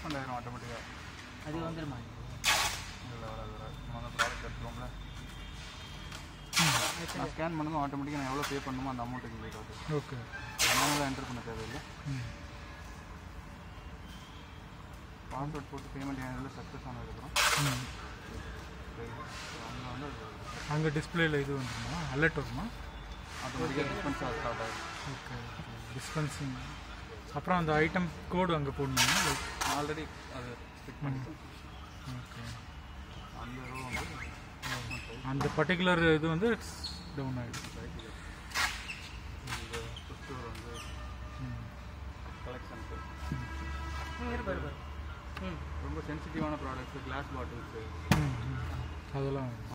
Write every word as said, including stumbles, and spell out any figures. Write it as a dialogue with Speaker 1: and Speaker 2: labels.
Speaker 1: Refund ஆயிரும் ஆட்டோமேட்டிக்காக.
Speaker 2: அது வந்துருமா?
Speaker 1: இல்லை வராது வராது. நம்ம அந்த ப்ராடக்ட் எடுத்துருவோம்ல, நான் ஸ்கேன் பண்ணதும் ஆட்டோமேட்டிக்காக நான் எவ்வளோ பே பண்ணணுமோ அந்த அமௌண்ட்டுக்கு போயிடுவாது.
Speaker 3: ஓகே,
Speaker 1: நாமளாக என்டர் பண்ண தேவையில்லை. பாஸ்வேர்ட் போட்டு பேமெண்ட் எதில் சக்ஸஸ் ஆனதுக்கப்புறம் அங்கே வந்து
Speaker 3: அங்கே டிஸ்பிளேயில் இது வந்துருமா, அலர்ட் வருமா?
Speaker 1: ஆட்டோமேட்டிக்காக டிஸ்பென்ஸ் ஸ்டார்ட் ஆகும்.
Speaker 3: Okay, dispensing. அப்புறம் அந்த ஐட்டம் கோடு அங்கே போடணுமா? லைக்
Speaker 1: ஆல்ரெடி அது ஸ்டிக் பண்ணிட்டோம்.
Speaker 3: ஓகே,
Speaker 1: அந்த ரோ வந்து
Speaker 3: அந்த பர்டிகுலர் இது வந்து டவுன் ஆகிடும்.
Speaker 1: இந்த ஃபிஃப்த் ரோ வந்து கலெக்ஷனுக்கு
Speaker 2: ம்
Speaker 1: ரொம்ப சென்சிட்டிவான ப்ராடக்ட்ஸு, கிளாஸ் பாட்டில்ஸு
Speaker 3: அதெல்லாம்